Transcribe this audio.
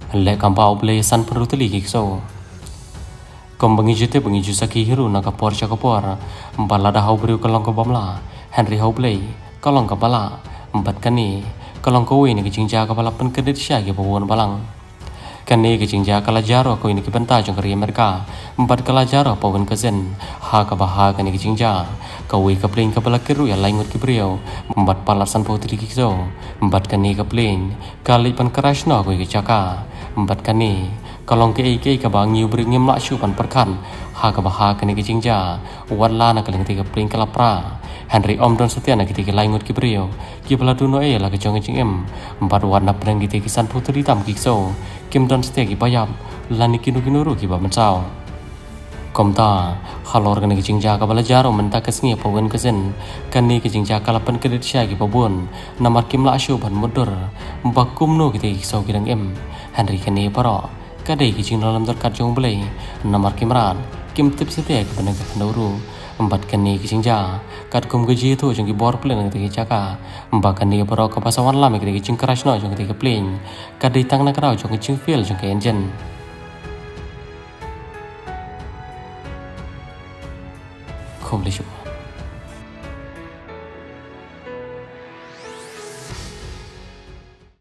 le kampau ble san peruteli kikso kom bangi jete bangi jusaki hiru nakapor chakapor balada hau beriu kalong ko bamla Henry hau ble kalong ka bala empat kani kalong ko ini kicingja ka bala pen kedit sya ke bawon balang kani kicingja kala jaro ko ini kibenta jong kari Amerika empat kala jaro pawen kazen ha ka baha kani kicingja kawi ka pling ka bala kiru ya laingut kibriau empat palasan putri kikso empat kani ka pling kali pan kerasno ko kicaka empat kani kalong ke ka bangiu beringim la pan perkan ha ka baha kani kicingja wala na kaling tiga pling kala pra Henry Om don setia na kita laingut kibriau ki bala duno la kejong em empat warna perang kita kisan putri tam kikso kim don setia ki bayam lani kinu kinuru ki ba mencau komta halor kani kicingja ka bala jaro menta kesngi pawen kesen kani kicingja kala pen kedit sya ki pabun namar kim la ban mudur bakum no kita kikso kirang em Henry kani paro kadai kicing dalam terkat jong belai namar kimran kim tip setia ki penegak penduru empat kani kicingja kat kum gaji tu jong ki bor plen ngi caka empat kani paro ka pasawan lam ki kicing kerasno jong ki plen kadai tang na krau jong kicing feel jong ki engine khom li